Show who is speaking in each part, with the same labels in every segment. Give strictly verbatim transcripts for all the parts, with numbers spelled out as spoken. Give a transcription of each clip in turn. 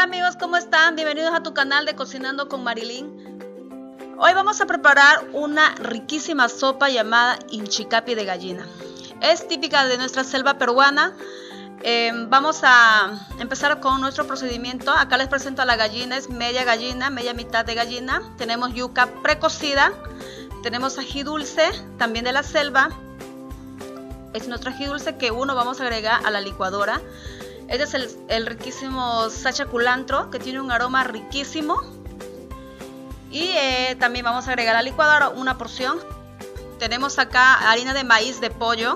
Speaker 1: amigos, ¿cómo están? Bienvenidos a tu canal de Cocinando con Marilyn. Hoy vamos a preparar una riquísima sopa llamada inchicapi de gallina. Es típica de nuestra selva peruana. Eh, vamos a empezar con nuestro procedimiento. Acá les presento a la gallina, es media gallina, media mitad de gallina. Tenemos yuca precocida, tenemos ají dulce, también de la selva. Es nuestro ají dulce que uno vamos a agregar a la licuadora. Este es el, el riquísimo sacha culantro, que tiene un aroma riquísimo. Y eh, también vamos a agregar a la licuadora una porción. Tenemos acá harina de maíz de pollo.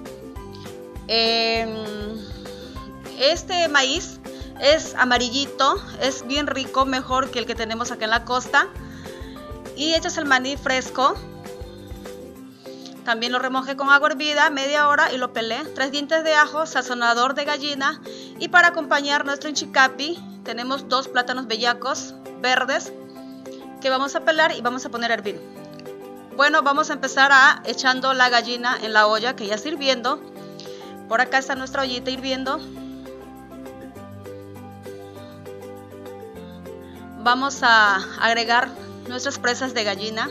Speaker 1: Eh, este maíz es amarillito, es bien rico, mejor que el que tenemos acá en la costa. Y este es el maní fresco. También lo remojé con agua hervida media hora y lo pelé. Tres dientes de ajo, sazonador de gallina. Y para acompañar nuestro inchicapi tenemos dos plátanos bellacos verdes que vamos a pelar y vamos a poner a hervir. Bueno, vamos a empezar a echando la gallina en la olla que ya está hirviendo. Por acá está nuestra ollita hirviendo. Vamos a agregar nuestras presas de gallina.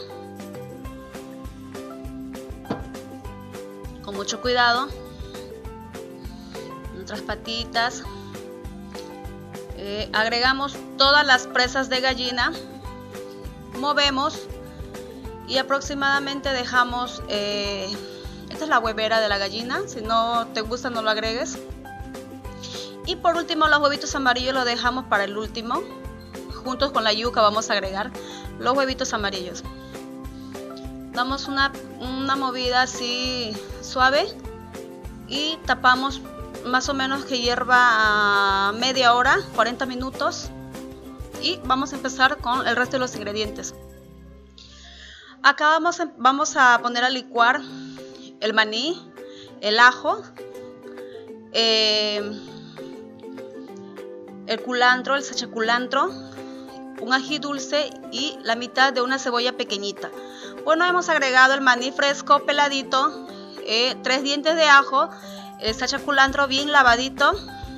Speaker 1: Con mucho cuidado, nuestras patitas, eh, agregamos todas las presas de gallina, movemos y aproximadamente dejamos, eh, esta es la huevera de la gallina, si no te gusta no lo agregues. Y por último los huevitos amarillos los dejamos para el último, juntos con la yuca vamos a agregar los huevitos amarillos. Damos una, una movida así suave y tapamos más o menos que hierva a media hora, cuarenta minutos, y vamos a empezar con el resto de los ingredientes. Acá vamos a, vamos a poner a licuar el maní, el ajo, eh, el culantro, el sacha culantro, un ají dulce y la mitad de una cebolla pequeñita. Bueno, hemos agregado el maní fresco peladito, eh, tres dientes de ajo, el sacha culantro bien lavadito.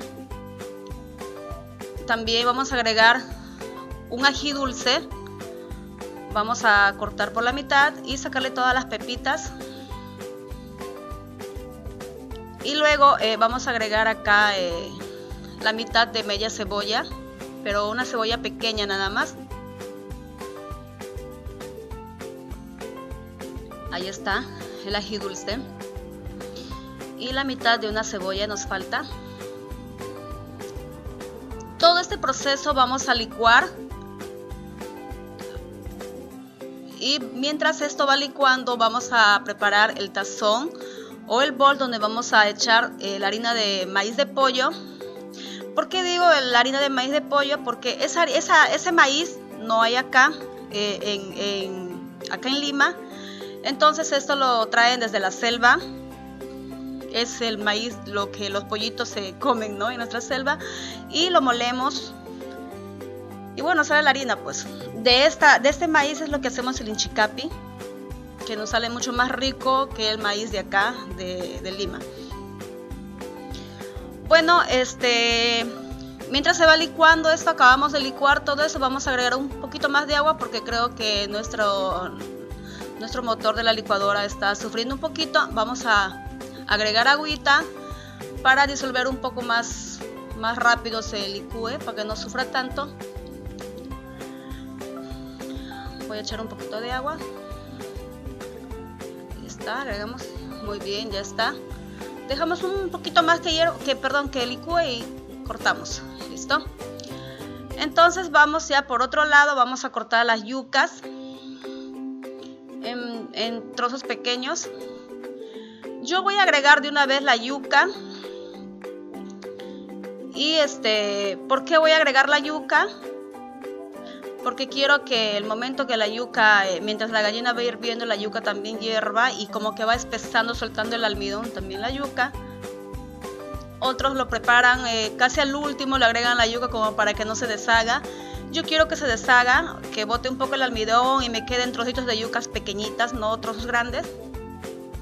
Speaker 1: También vamos a agregar un ají dulce. Vamos a cortar por la mitad y sacarle todas las pepitas. Y luego eh, vamos a agregar acá eh, la mitad de media cebolla, pero una cebolla pequeña nada más. Ahí está el ají dulce. Y la mitad de una cebolla nos falta. Todo este proceso vamos a licuar. Y mientras esto va licuando, vamos a preparar el tazón o el bol donde vamos a echar eh, la harina de maíz de pollo. ¿Por qué digo la harina de maíz de pollo? Porque esa, esa, ese maíz no hay acá, eh, en, en, acá en Lima. Entonces esto lo traen desde la selva. Es el maíz lo que los pollitos se comen, ¿no? En nuestra selva. Y lo molemos. Y bueno, sale la harina pues. De, esta, de este maíz es lo que hacemos el inchicapi, que nos sale mucho más rico que el maíz de acá, de, de Lima. Bueno, este... mientras se va licuando esto, acabamos de licuar todo eso, vamos a agregar un poquito más de agua porque creo que nuestro... Nuestro motor de la licuadora está sufriendo un poquito. Vamos a agregar agüita para disolver un poco más, más rápido se licúe, para que no sufra tanto. Voy a echar un poquito de agua. Ahí está, agregamos. Muy bien, ya está. Dejamos un poquito más que, hierro, que, perdón, que licúe y cortamos. Listo. Entonces vamos ya por otro lado, vamos a cortar las yucas. En, en trozos pequeños. Yo voy a agregar de una vez la yuca. Y este, ¿por qué voy a agregar la yuca? Porque quiero que el momento que la yuca, eh, mientras la gallina va hirviendo, la yuca también hierva y como que va espesando, soltando el almidón también la yuca. Otros lo preparan eh, casi al último, le agregan la yuca como para que no se deshaga. Yo quiero que se deshaga, que bote un poco el almidón y me queden trocitos de yucas pequeñitas, no trozos grandes.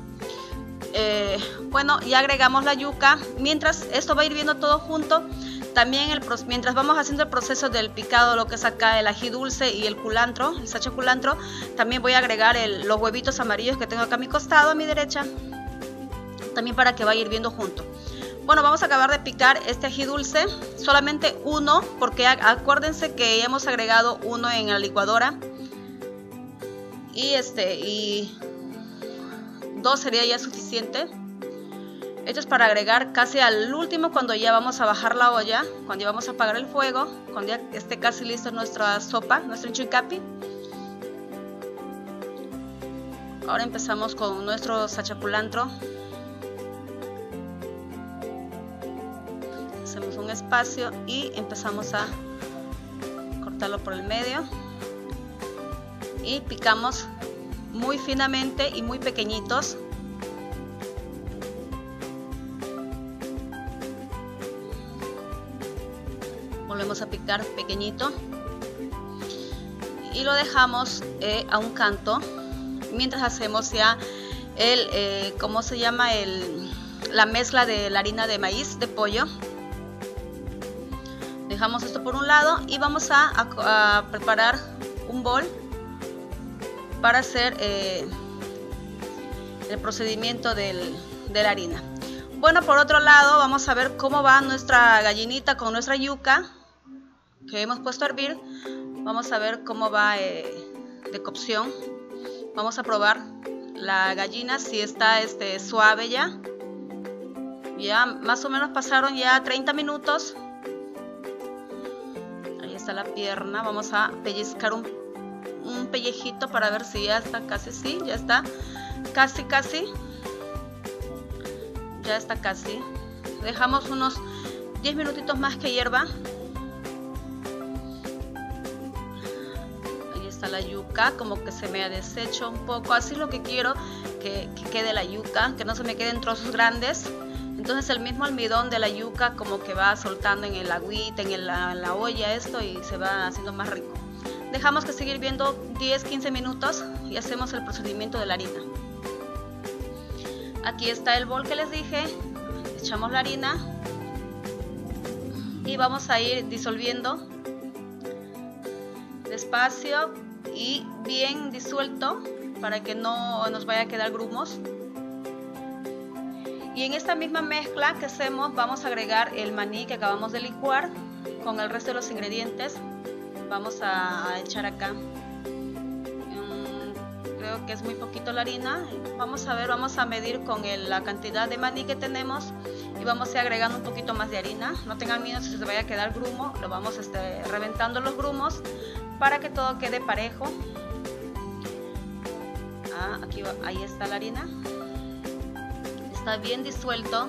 Speaker 1: Eh, bueno, ya agregamos la yuca. Mientras esto va hirviendo todo junto, también el, mientras vamos haciendo el proceso del picado, lo que es acá el ají dulce y el culantro, el sacha culantro, también voy a agregar el, los huevitos amarillos que tengo acá a mi costado, a mi derecha, también para que vaya hirviendo junto. Bueno, vamos a acabar de picar este ají dulce, solamente uno, porque acuérdense que ya hemos agregado uno en la licuadora. Y este, y dos sería ya suficiente. Esto es para agregar casi al último, cuando ya vamos a bajar la olla, cuando ya vamos a apagar el fuego, cuando ya esté casi listo nuestra sopa, nuestro inchucapi. Ahora empezamos con nuestro sacha culantro. Hacemos un espacio y empezamos a cortarlo por el medio y picamos muy finamente y muy pequeñitos. Volvemos a picar pequeñito y lo dejamos eh, a un canto mientras hacemos ya el eh, ¿cómo se llama? el la mezcla de la harina de maíz de pollo. Dejamos esto por un lado y vamos a, a, a preparar un bol para hacer eh, el procedimiento del, de la harina. Bueno, por otro lado vamos a ver cómo va nuestra gallinita con nuestra yuca que hemos puesto a hervir. Vamos a ver cómo va eh, de cocción. Vamos a probar la gallina si está este, suave ya. Ya más o menos pasaron ya treinta minutos. Ahí está la pierna. Vamos a pellizcar un, un pellejito para ver si ya está casi, sí, ya está casi, casi. Ya está casi. Dejamos unos diez minutitos más que hierva. Ahí está la yuca, como que se me ha deshecho un poco. Así es lo que quiero, que, que quede la yuca, que no se me queden trozos grandes. Entonces el mismo almidón de la yuca como que va soltando en el agüita, en, el, en la olla esto, y se va haciendo más rico. Dejamos que siga hirviendo diez a quince minutos y hacemos el procedimiento de la harina. Aquí está el bol que les dije, echamos la harina y vamos a ir disolviendo despacio y bien disuelto para que no nos vaya a quedar grumos. Y en esta misma mezcla que hacemos vamos a agregar el maní que acabamos de licuar con el resto de los ingredientes. Vamos a echar acá. Creo que es muy poquito la harina. Vamos a ver, vamos a medir con el, la cantidad de maní que tenemos y vamos a ir agregando un poquito más de harina. No tengan miedo si se vaya a quedar grumo, lo vamos este, reventando los grumos para que todo quede parejo. Ah, aquí va, ahí está la harina. Está bien disuelto.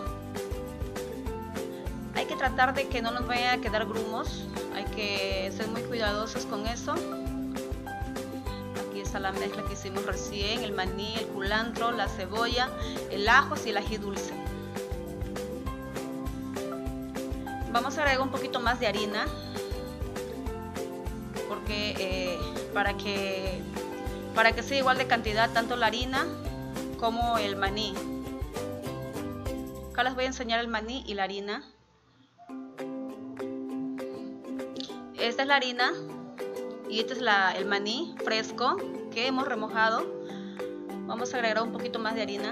Speaker 1: Hay que tratar de que no nos vaya a quedar grumos. Hay que ser muy cuidadosos con eso. La mezcla que hicimos recién, el maní, el culantro, la cebolla, el ajo y el ají dulce. Vamos a agregar un poquito más de harina porque eh, para que para que sea igual de cantidad tanto la harina como el maní. Acá les voy a enseñar el maní y la harina. Esta es la harina y este es la, el maní fresco que hemos remojado. Vamos a agregar un poquito más de harina.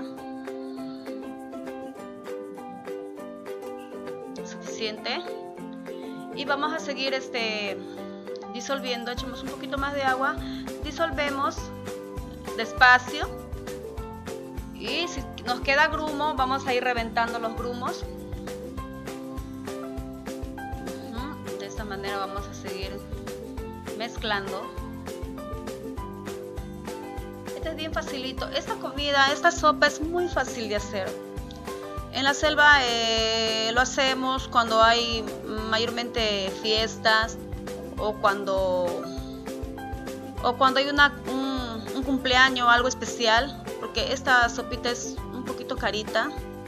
Speaker 1: Suficiente. Y vamos a seguir este, disolviendo. Echamos un poquito más de agua. Disolvemos despacio. Y si nos queda grumo, vamos a ir reventando los grumos. De esta manera vamos a seguir mezclando. Este es bien facilito. Esta comida, esta sopa es muy fácil de hacer. En la selva eh, lo hacemos cuando hay mayormente fiestas o cuando o cuando hay una, un, un cumpleaños o algo especial, porque esta sopita es un poquito carita.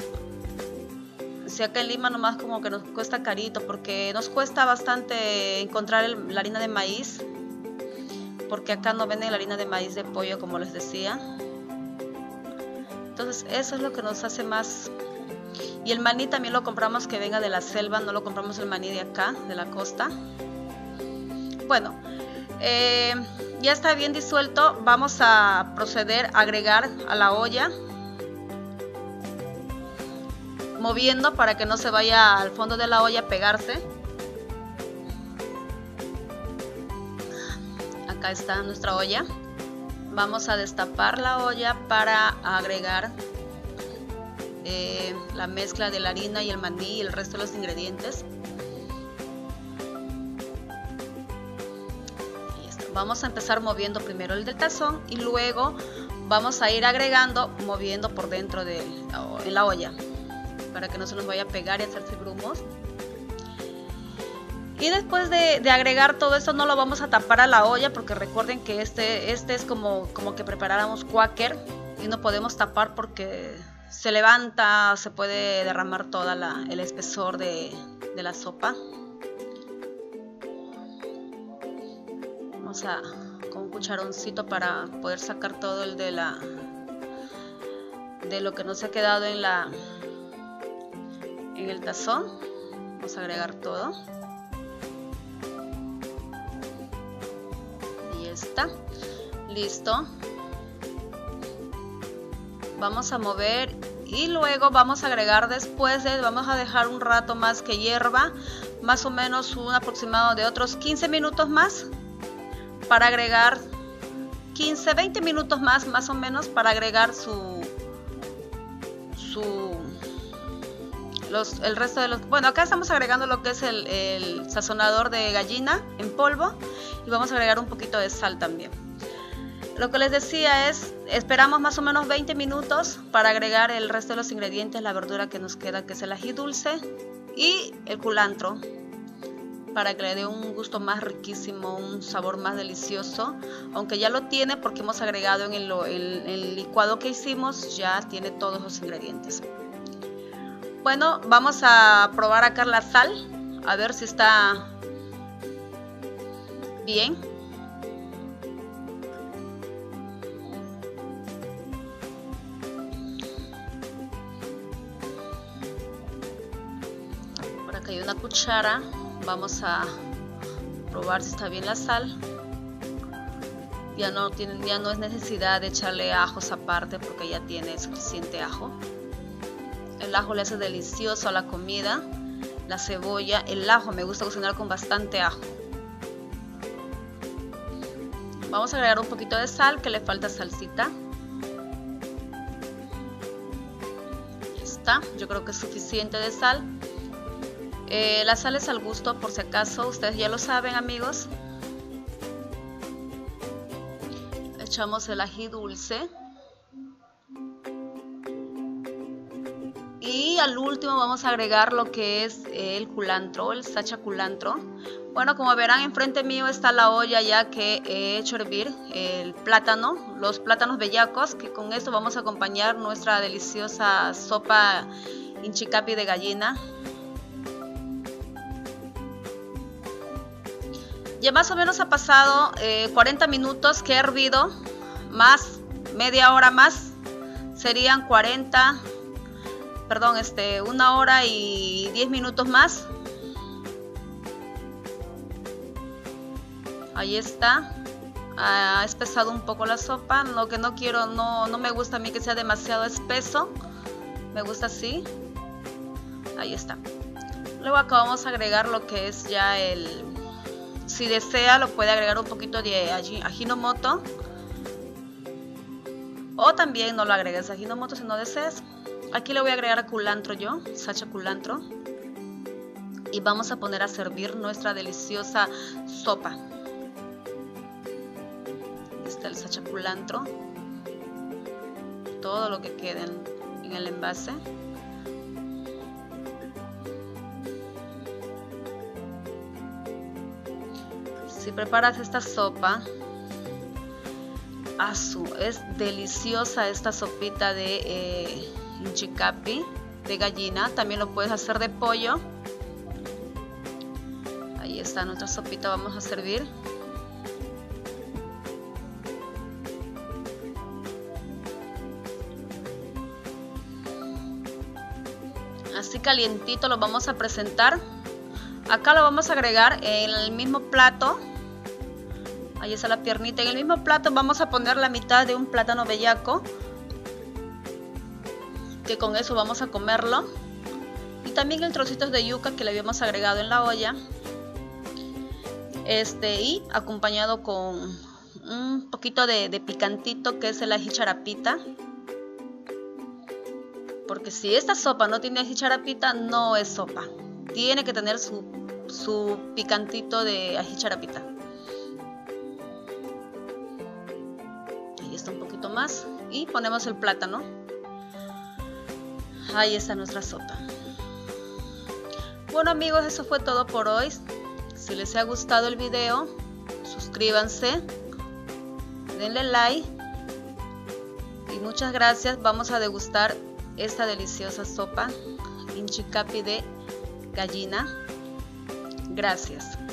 Speaker 1: Si acá en Lima nomás como que nos cuesta carito, porque nos cuesta bastante encontrar el, la harina de maíz, porque acá no venden la harina de maíz de pollo, como les decía. Entonces eso es lo que nos hace más Y el maní también lo compramos que venga de la selva, no lo compramos el maní de acá, de la costa. Bueno, eh, ya está bien disuelto. Vamos a proceder a agregar a la olla, moviendo para que no se vaya al fondo de la olla a pegarse. Acá está nuestra olla. Vamos a destapar la olla para agregar eh, la mezcla de la harina y el maní y el resto de los ingredientes. Vamos a empezar moviendo primero el del tazón y luego vamos a ir agregando, moviendo por dentro de en la olla para que no se nos vaya a pegar y hacerse grumos. Y después de, de agregar todo esto, no lo vamos a tapar a la olla porque recuerden que este, este es como, como que preparáramos Quaker y no podemos tapar porque se levanta, se puede derramar todo el espesor de, de la sopa. Vamos a con un cucharoncito para poder sacar todo el de la de lo que nos ha quedado en la en el tazón. Vamos a agregar todo y ya está listo. Vamos a mover y luego vamos a agregar después de, vamos a dejar un rato más que hierva, más o menos un aproximado de otros quince minutos más, para agregar quince veinte minutos más más o menos para agregar su su los el resto de los, bueno, acá estamos agregando lo que es el, el sazonador de gallina en polvo y vamos a agregar un poquito de sal también. Lo que les decía es, esperamos más o menos veinte minutos para agregar el resto de los ingredientes, la verdura que nos queda, que es el ají dulce y el culantro, para que le dé un gusto más riquísimo, un sabor más delicioso, aunque ya lo tiene porque hemos agregado en el, el, el licuado que hicimos, ya tiene todos los ingredientes. Bueno, vamos a probar acá la sal, a ver si está bien. Por acá hay una cuchara. Vamos a probar si está bien la sal. Ya no, tienen, ya no es necesidad de echarle ajos aparte porque ya tiene suficiente ajo. El ajo le hace delicioso a la comida. La cebolla, el ajo, me gusta cocinar con bastante ajo. Vamos a agregar un poquito de sal, que le falta salsita. Ya está, yo creo que es suficiente de sal. Eh, la sal es al gusto, por si acaso, ustedes ya lo saben, amigos. Echamos el ají dulce. Y al último vamos a agregar lo que es el culantro, el sacha culantro. Bueno, como verán, enfrente mío está la olla ya que he hecho hervir el plátano, los plátanos bellacos, que con esto vamos a acompañar nuestra deliciosa sopa inchicapi de gallina. Ya más o menos ha pasado eh, cuarenta minutos que he hervido, más media hora más, serían cuarenta, perdón, este, una hora y diez minutos más. Ahí está, ha espesado un poco la sopa, lo que no quiero, no, no me gusta a mí que sea demasiado espeso, me gusta así. Ahí está. Luego acá vamos a agregar lo que es ya el... Si desea lo puede agregar un poquito de ajinomoto, o también no lo agregues ajinomoto si no deseas. Aquí le voy a agregar culantro yo, sacha culantro, y vamos a poner a servir nuestra deliciosa sopa. Aquí está el sacha culantro, todo lo que quede en, en el envase. Si preparas esta sopa, asu, es deliciosa esta sopita de eh, inchicapi de gallina. También lo puedes hacer de pollo. Ahí está nuestra sopita, vamos a servir. así calientito lo vamos a presentar. Acá lo vamos a agregar en el mismo plato. Ahí está la piernita. En el mismo plato vamos a poner la mitad de un plátano bellaco, que con eso vamos a comerlo. Y también el trocitos de yuca que le habíamos agregado en la olla. Este, y acompañado con un poquito de, de picantito, que es el ají charapita. Porque si esta sopa no tiene ají charapita, no es sopa. Tiene que tener su, su picantito de ají charapita. Ahí está un poquito más. Y ponemos el plátano. Ahí está nuestra sopa. Bueno amigos, eso fue todo por hoy. Si les ha gustado el video, suscríbanse, denle like y muchas gracias. Vamos a degustar esta deliciosa sopa inchicapi de gallina. Gracias.